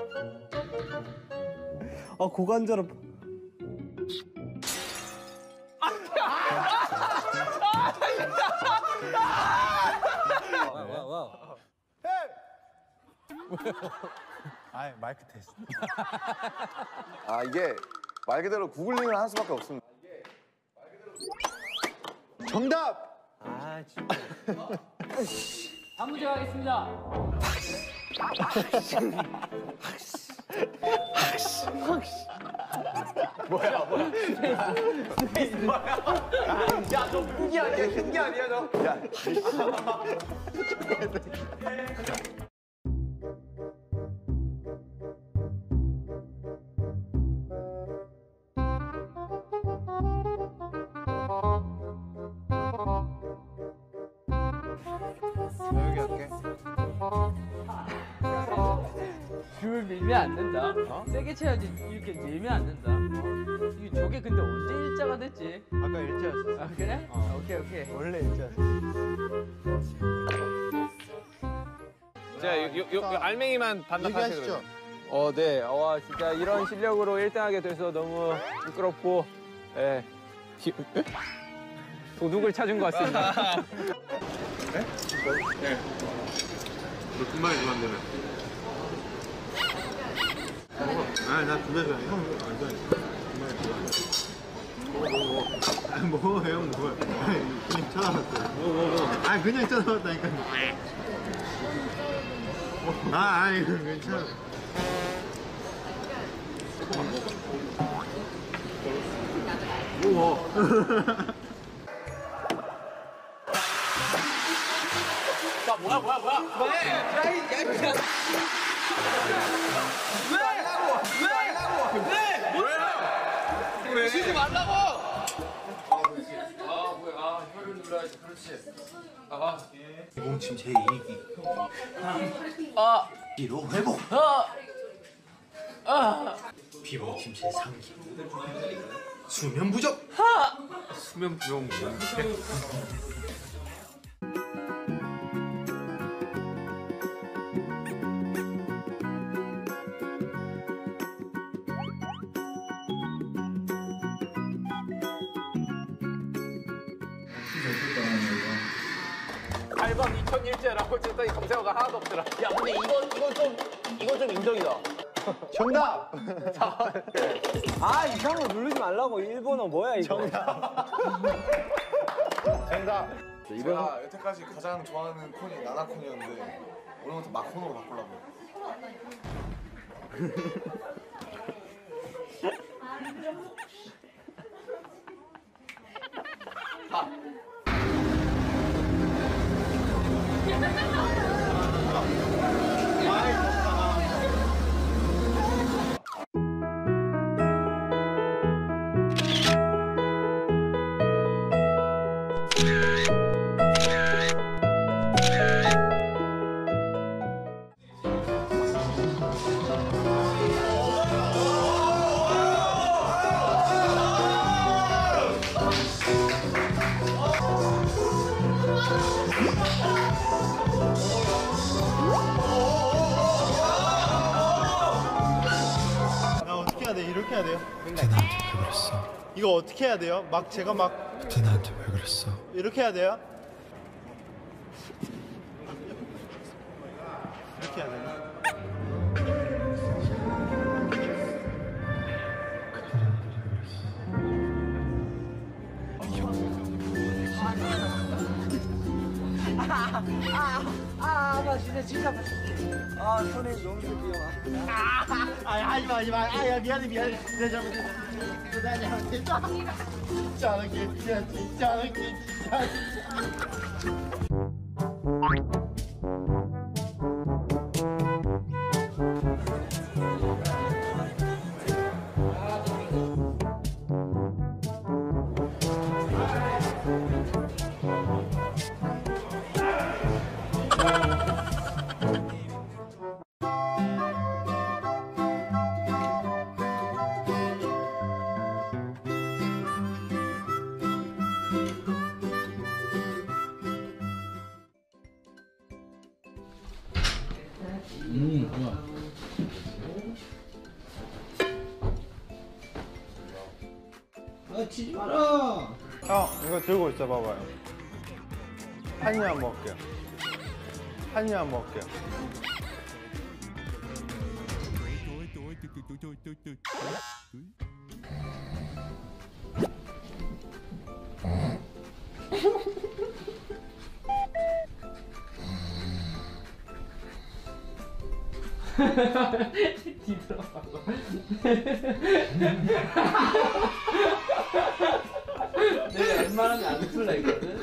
아 고관절은. 아 마이크 테스트. 아 이게 말 그대로 구글링을 할 수밖에 없습니다. 정답. 아 진짜. 다음 문제 가겠습니다. 야, 너 흑이 아니야? 흰게 아니야, 너? 야. 여기 할게. 줄 밀면 안 된다. 세게 쳐야지 이렇게 밀면 안 된다. 이게 저게 근데 언제 일자가 됐지? 아까 일자였어. 아 그래? 오케이 오케이. 원래 일자였어. 자, 요 알맹이만 반납하세요. 얘기하시죠. 네. 와, 진짜 이런 실력으로 1등하게 돼서 너무 부끄럽고, 예. 도둑을 찾은 것 같습니다. 너 금방에 좋아한다며. 아니 나 금방에 좋아해. 형 안 좋아해. 금방에 좋아해. 아니 뭐 형 뭐야. 아니 그냥 쳐다봤어. 뭐. 아니 그냥 쳐다봤다니까. 아니 괜찮아. 오. 뭐야? 왜? 치지 말라고! 뭐야. 혀를 눌러야지. 그렇지. 몸침 제2기. 피로 회복. 피부침 제3기. 수면 부족. 수면 부족. 알밤 2001제라고 했더니 검색어가 하나도 없더라. 야, 근데 이건 좀 인정이다. 정답. 아 이상한 거 누르지 말라고. 일본어 뭐야 이거. 정답. 제가 여태까지 가장 좋아하는 콘이 나나콘이었는데 오늘부터 마콘으로 바꾸려고. 나 어떻게 해야 돼? 이렇게 해야 돼요? 그때 나한테 왜 그랬어? 이거 어떻게 해야 돼요? 막 제가 막 그때 나한테 왜 그랬어? 이렇게 해야 돼요? 이렇게 해야 되나? 나 진짜. 아 손에 너무 귀여워. 하지마. 야 미안해. 내 잘못했어. 나 잘못했어. 진짜 안 할게. 진짜 안 할게. 치지 마라. 형 이거 들고 있어 봐봐요. 한 입만 먹을게요. 한 입만 먹을게요. 뒤돌아봐봐. 내가 웬만하면 안 웃을라 했거든.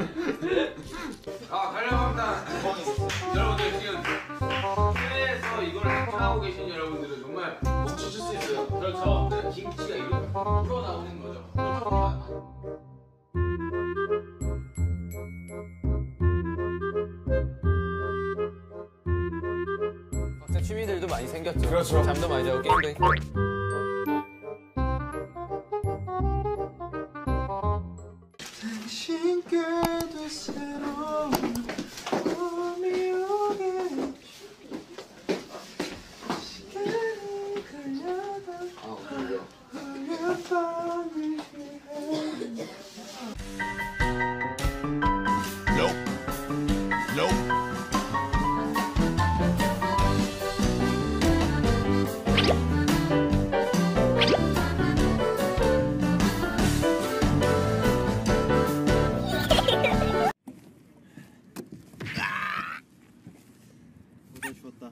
가려합니다. 여러분들 지금 해외에서 이걸 하고 계신 여러분들은 정말 멈추실 수 있어요. 그렇죠. 김치가 이렇게 풀어 나오는 거죠. 각자 취미들도 많이 생겼죠. 그렇죠. 잠도 많이 자고 게임도 했고. 당신께도 새로운 꿈이 오겠지. 시간이 걸려도 우리 밤을 위해. 추웠다.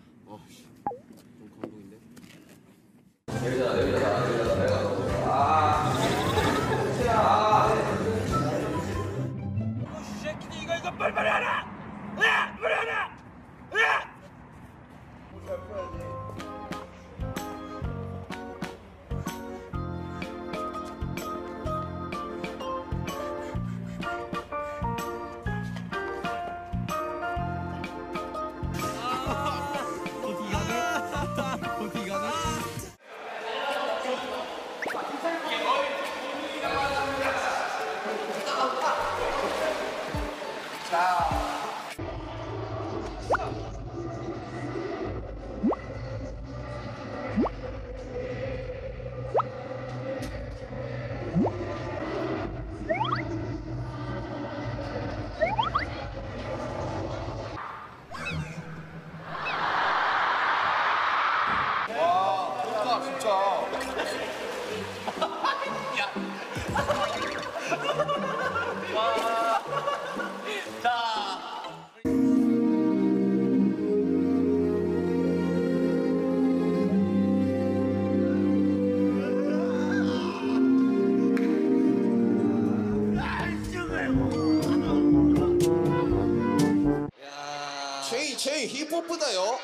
제이 힙합보다요.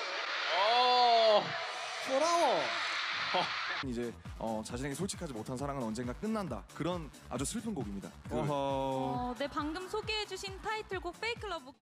돌아워. 이제 자신에게 솔직하지 못한 사랑은 언젠가 끝난다. 그런 아주 슬픈 곡입니다. 네, 방금 소개해주신 타이틀곡 페이크 러브